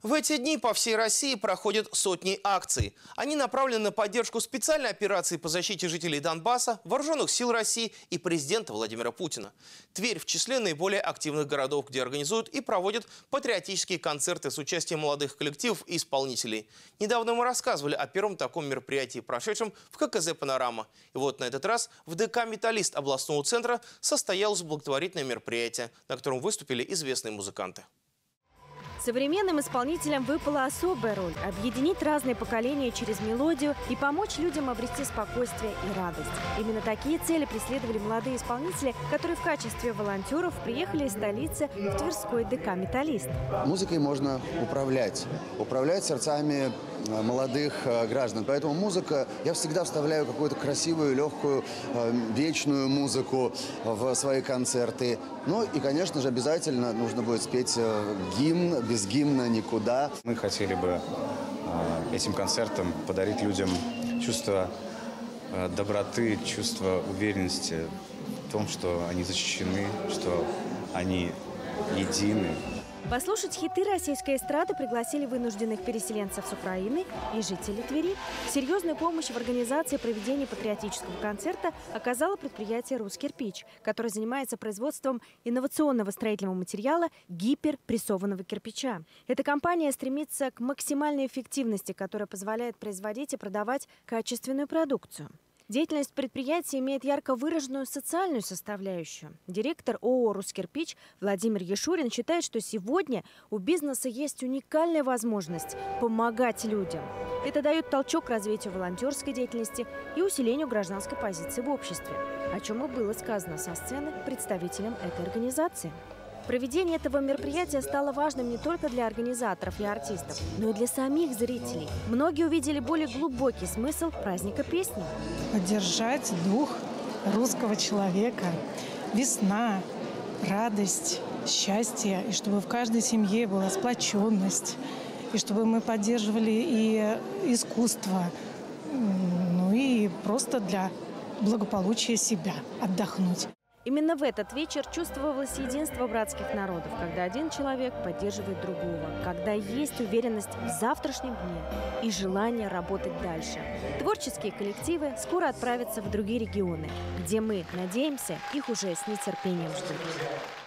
В эти дни по всей России проходят сотни акций. Они направлены на поддержку специальной операции по защите жителей Донбасса, вооруженных сил России и президента Владимира Путина. Тверь в числе наиболее активных городов, где организуют и проводят патриотические концерты с участием молодых коллективов и исполнителей. Недавно мы рассказывали о первом таком мероприятии, прошедшем в ККЗ «Панорама». И вот на этот раз в ДК «Металлист» областного центра состоялось благотворительное мероприятие, на котором выступили известные музыканты. Современным исполнителям выпала особая роль – объединить разные поколения через мелодию и помочь людям обрести спокойствие и радость. Именно такие цели преследовали молодые исполнители, которые в качестве волонтеров приехали из столицы в Тверской ДК «Металлист». Музыкой можно управлять сердцами молодых граждан. Поэтому музыка, я всегда вставляю какую-то красивую, легкую, вечную музыку в свои концерты. Ну и, конечно же, обязательно нужно будет спеть гимн, без гимна никуда. Мы хотели бы этим концертом подарить людям чувство доброты, чувство уверенности в том, что они защищены, что они едины. Послушать хиты российской эстрады пригласили вынужденных переселенцев с Украины и жителей Твери. Серьезную помощь в организации проведения патриотического концерта оказало предприятие «Рускирпич», которое занимается производством инновационного строительного материала гиперпрессованного кирпича. Эта компания стремится к максимальной эффективности, которая позволяет производить и продавать качественную продукцию. Деятельность предприятия имеет ярко выраженную социальную составляющую. Директор ООО «Рускирпич» Владимир Ешурин считает, что сегодня у бизнеса есть уникальная возможность помогать людям. Это дает толчок развитию волонтерской деятельности и усилению гражданской позиции в обществе, о чем и было сказано со сцены представителям этой организации. Проведение этого мероприятия стало важным не только для организаторов и артистов, но и для самих зрителей. Многие увидели более глубокий смысл праздника песни. Поддержать дух русского человека, весна, радость, счастье, и чтобы в каждой семье была сплоченность, и чтобы мы поддерживали и искусство, ну и просто для благополучия себя отдохнуть. Именно в этот вечер чувствовалось единство братских народов, когда один человек поддерживает другого, когда есть уверенность в завтрашнем дне и желание работать дальше. Творческие коллективы скоро отправятся в другие регионы, где мы, надеемся, их уже с нетерпением ждут.